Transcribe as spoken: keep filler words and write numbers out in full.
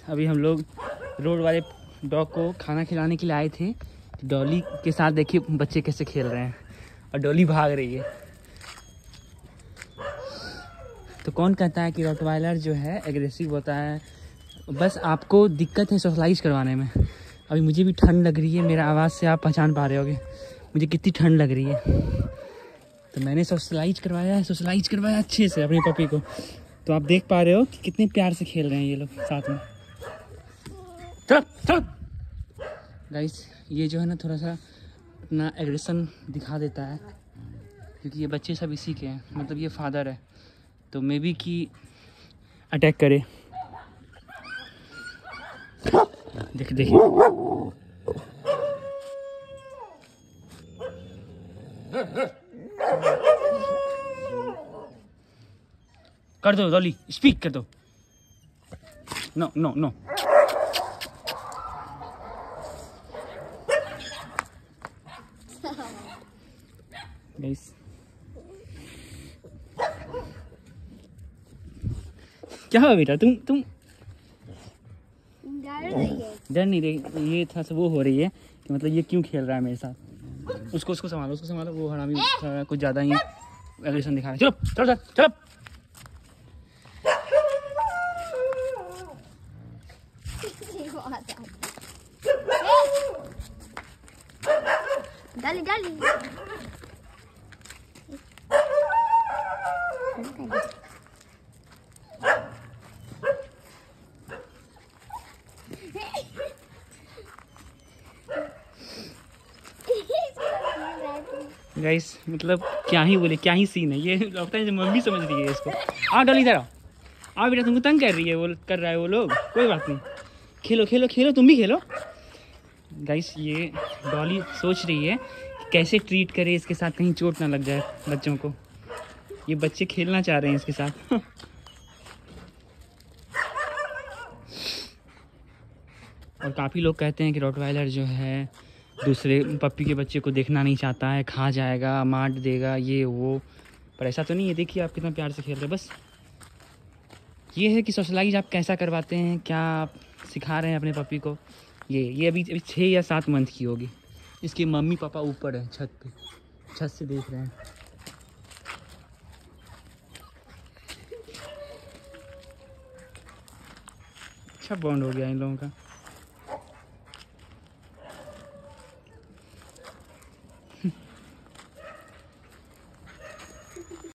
अभी हम लोग रोड वाले डॉग को खाना खिलाने के लिए आए थे। डॉली के साथ देखिए बच्चे कैसे खेल रहे हैं और डॉली भाग रही है। तो कौन कहता है कि रॉटवाइलर जो है एग्रेसिव होता है। बस आपको दिक्कत है सोशलाइज करवाने में। अभी मुझे भी ठंड लग रही है, मेरा आवाज़ से आप पहचान पा रहे होगे मुझे कितनी ठंड लग रही है। तो मैंने सोशलाइज करवाया है, सोशलाइज करवाया अच्छे से अपने पपी को। तो आप देख पा रहे हो कि कितने प्यार से खेल रहे हैं ये लोग साथ में। चल चल गाइस, ये जो है ना थोड़ा सा अपना एग्रेशन दिखा देता है क्योंकि ये बच्चे सब इसी के हैं, मतलब ये फादर है तो मे बी कि अटैक करे। देख देखिए कर दो डॉली, स्पीक कर दो। नो नो नो गाइस, क्या हुआ बेटा? तुम तुम डर नहीं रही? ये था वो हो रही है कि मतलब ये क्यों खेल रहा है मेरे साथ। उसको उसको संभालो, उसको संभालो। वो हरामी कुछ ज़्यादा ही एग्रेशन दिखा रहा है। चलो चलो चलो डाली डाली गाइस, मतलब क्या ही बोले, क्या ही सीन है ये। लगता है जो मम्मी समझ रही है इसको। आ डॉली इधर आओ, आओ बेटा, तुमको तंग कर रही है वो, कर रहा है वो लोग। कोई बात नहीं, खेलो खेलो खेलो, तुम भी खेलो। गाइस, ये डॉली सोच रही है कि कैसे ट्रीट करे इसके साथ, कहीं चोट ना लग जाए बच्चों को। ये बच्चे खेलना चाह रहे हैं इसके साथ। और काफ़ी लोग कहते हैं कि रॉटवाइलर जो है दूसरे पप्पी के बच्चे को देखना नहीं चाहता है, खा जाएगा, मार देगा, ये वो। पर ऐसा तो नहीं है। देखिए आप कितना प्यार से खेल रहे हैं। बस ये है कि सोशलाइज आप कैसा करवाते हैं, क्या आप सिखा रहे हैं अपने पप्पी को। ये ये अभी अभी छः या सात मंथ की होगी। इसके मम्मी पापा ऊपर हैं छत पे, छत से देख रहे हैं। अच्छा बॉन्ड हो गया इन लोगों का।